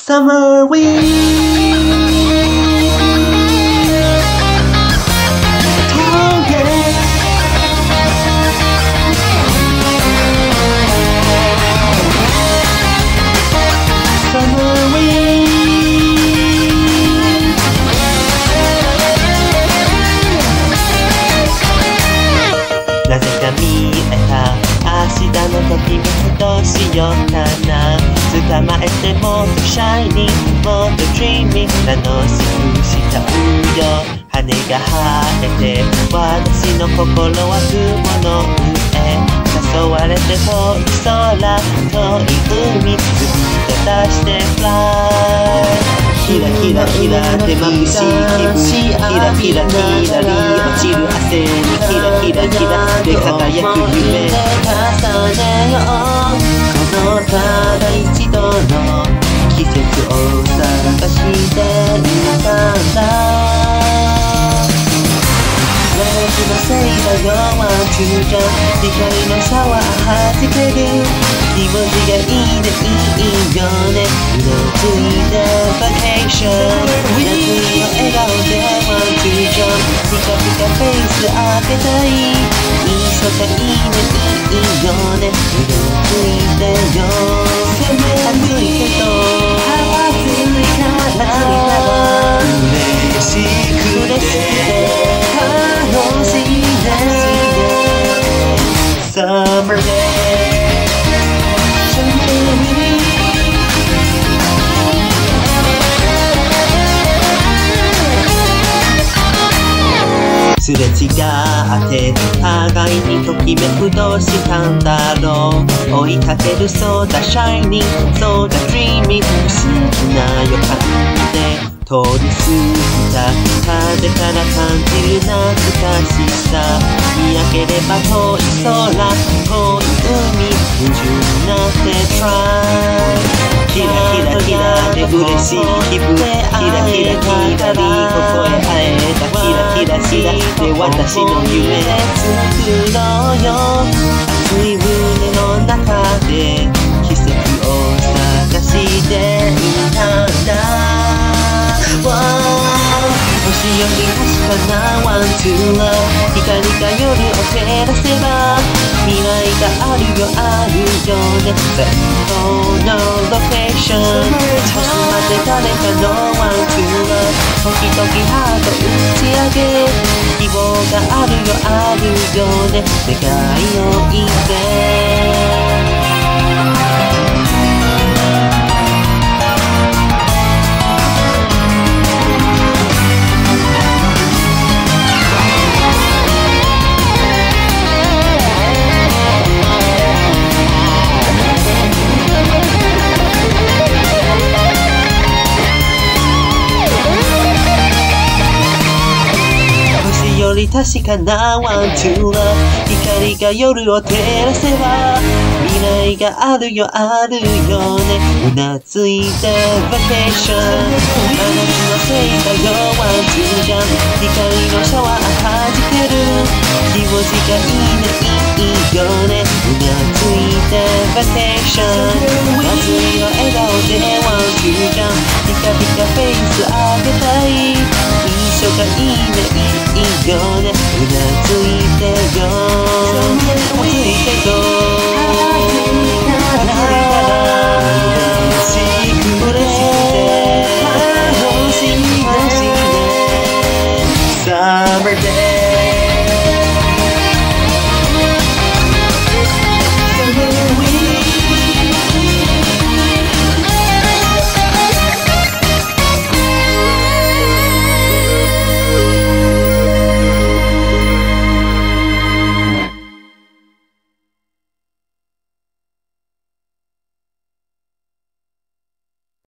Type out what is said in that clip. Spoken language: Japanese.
Summer Windなぜか見えた明日の時別としようかな捕まえてもっとシャイニーもっとドリーミー楽しくしちゃうよ羽が生えて私の心は雲の上誘われて遠い空遠い海ずっと出してフライキラキラキラで眩しい気分キラキラキラリ落ちる汗にキラキラキラで輝く夢重ねようこのただ一度の季節を探していたんだ私のせいだよワンチュージャン光のシャワー弾ける気持ちがいいねいいよね色ついてバケーション夏の笑顔でワンチュージャンピカピカフェイス当てたい一緒がいいねいいよね色ついてよ暑いけど暑いから嬉しくて楽しいね Summer Day すれ違って互いにときめくどうしたんだろう追いかけるそうだシャイニーそうだドリーミー不思議な予感で通り過ぎた風から感じる懐かしさ見上げれば遠い空遠い海夢中になって Try キラキラキラで嬉しい気分キラキラキラリここへ会えたキラキラキラで私の夢作ろうよ熱い胸の中で奇跡を探していたんだ星より確かなワンツーラ光が夜を照らせば未来があるよあるよね最高のロケーション明日まで誰かのワンツーラ時々ハート打ち上げ希望があるよあるよね願いを言ってより確かなワンツーラ光が夜を照らせば未来があるよあるよねうなずいてバケーションあなたのせいだよワンツージャン光のシャワー弾ける気持ちがいいねいいよねうなずいてバケーション夏の笑顔でワンツージャンピカピカフェイス上げたい一緒がいいねいいよね